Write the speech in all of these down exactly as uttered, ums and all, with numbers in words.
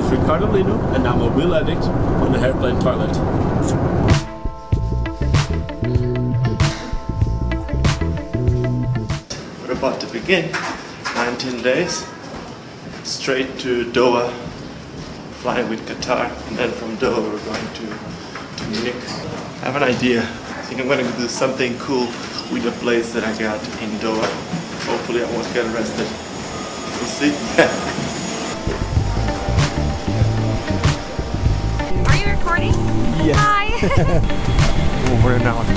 is Ricardo Lino, and I'm a wheel addict on the airplane toilet. We're about to begin. nineteen days, straight to Doha, flying with Qatar, and then from Doha we're going to, to Munich. I have an idea. I think I'm going to do something cool with the place that I got in Doha. Hopefully I won't get arrested. We'll see. Are you recording? Yes. Hi. Over and out.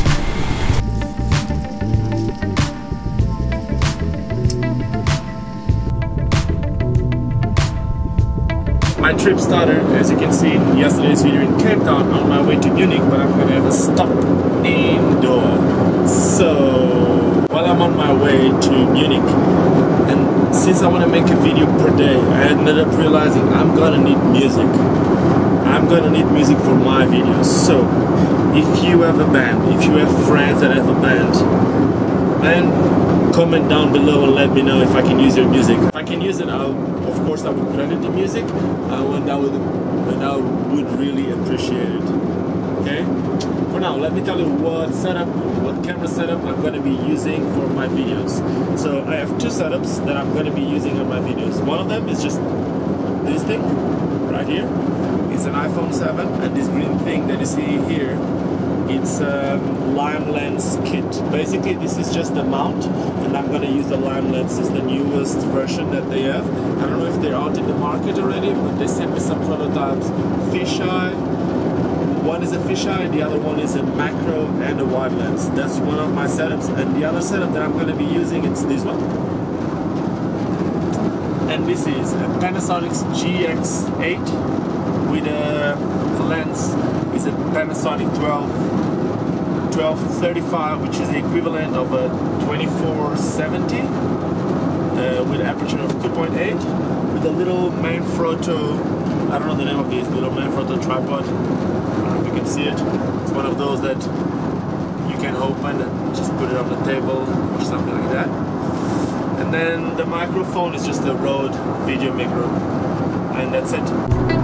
My trip started, as you can see in yesterday's video, in Cape Town on my way to Munich, but I'm going to have a stop in Doha. So, while I'm on my way to Munich, and since I want to make a video per day, I ended up realizing I'm going to need music. I'm going to need music for my videos. So, if you have a band, if you have friends that have a band, then comment down below and let me know if I can use your music. If I can use it, I'll, of course I would credit the music, uh, and I would, and I would really appreciate it. Okay? For now, let me tell you what setup, what camera setup I'm going to be using for my videos. So I have two setups that I'm going to be using on my videos. One of them is just this thing right here. It's an iPhone seven, and this green thing that you see here, it's a Lime Lens kit. Basically, this is just the mount, and I'm gonna use the Lime Lens. It's the newest version that they have. I don't know if they're out in the market already, but they sent me some prototypes. Fisheye. One is a fisheye, the other one is a macro and a wide lens. That's one of my setups, and the other setup that I'm gonna be using is this one. And this is a Panasonic G X eight with a lens. Is a Panasonic twelve thirty-five, which is the equivalent of a twenty-four seventy uh, with an aperture of two point eight, with a little Manfrotto, I don't know the name of this, little Manfrotto tripod. I don't know if you can see it. It's one of those that you can open and just put it on the table or something like that. And then the microphone is just a Rode video micro, and that's it.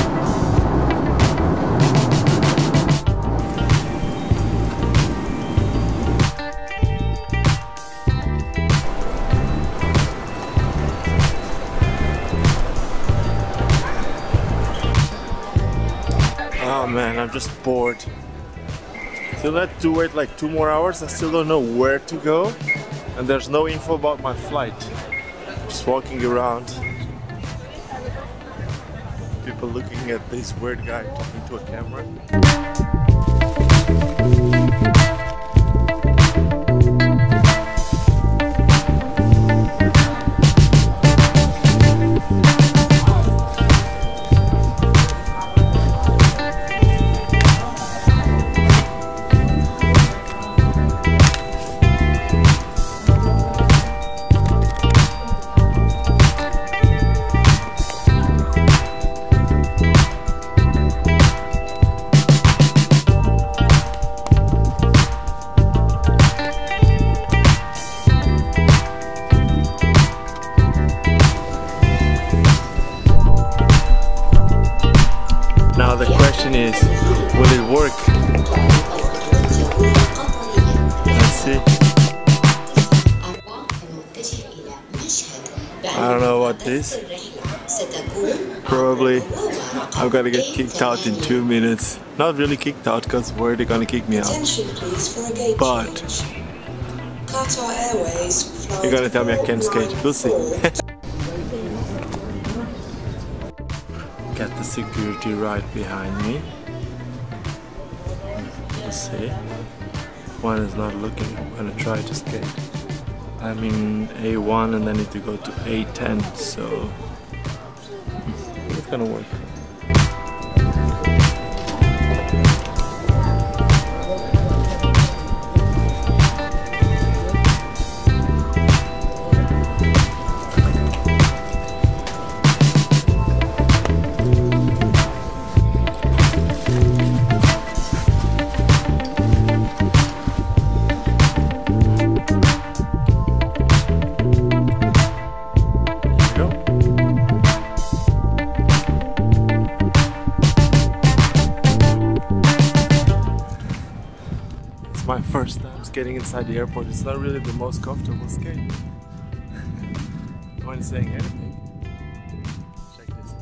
Oh man, I'm just bored. Still had to wait like two more hours. I still don't know where to go, and there's no info about my flight. Just walking around, people looking at this weird guy talking to a camera. Now the question is, will it work? Let's see. I don't know what this. Probably I'm gonna get kicked out in two minutes. Not really kicked out, because where are they gonna kick me out? But you're gonna tell me I can't skate. We'll see. Got the security right behind me. Let's see. One is not looking. I'm gonna try to skate. I'm in A one and I need to go to A ten, so it's gonna work. first time skating inside the airport. It's not really the most comfortable skate. No one is saying anything. Check this.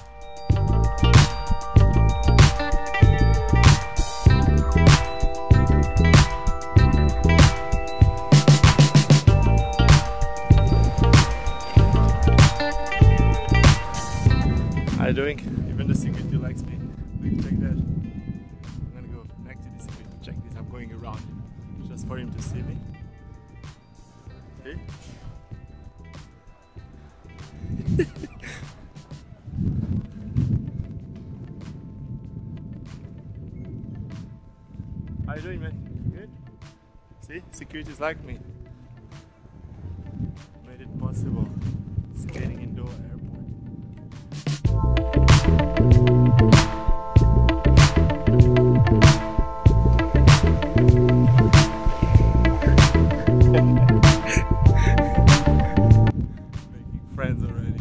How you doing? Even the security likes me. Look, check that. I'm gonna go back to the security. Check this. I'm going around just for him to see me. See? How you doing, man? Good? See? Security's like me. Made it possible. Skating indoor airport. Making friends already.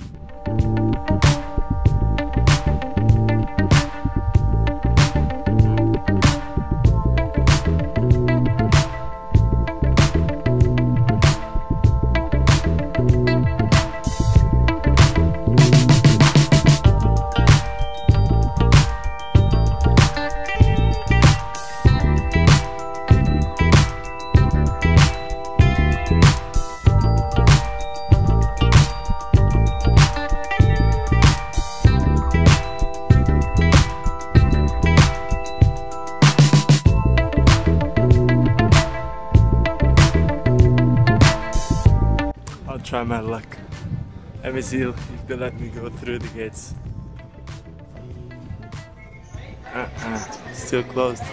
I'll try my luck. Let me see if they let me go through the gates. Uh-uh, still closed.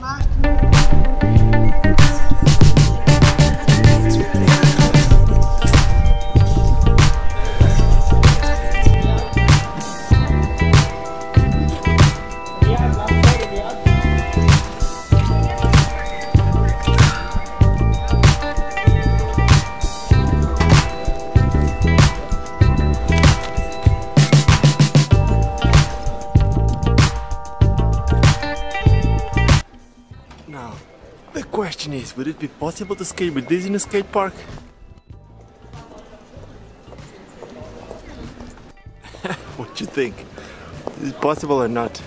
Now, the question is, would it be possible to skate with this in a skate park? What do you think? Is it possible or not?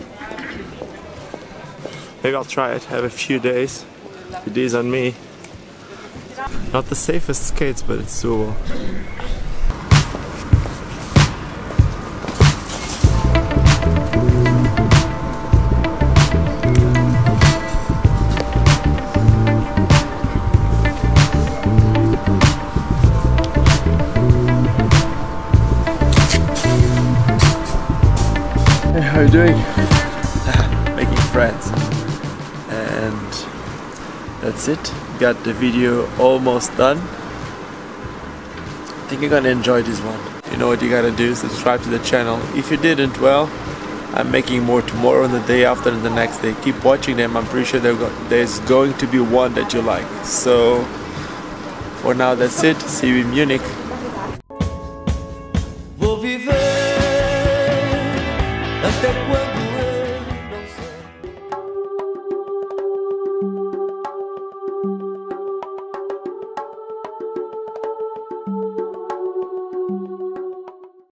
Maybe I'll try it, have a few days with these on me. Not the safest skates, but it's doable. Hey, how are you doing? Making friends. And that's it. Got the video almost done. I think you're gonna enjoy this one. You know what you gotta do, subscribe to the channel. If you didn't, well, I'm making more tomorrow and the day after and the next day. Keep watching them. I'm pretty sure there's going to be one that you like. So for now, that's it. See you in Munich. Vou viver até quando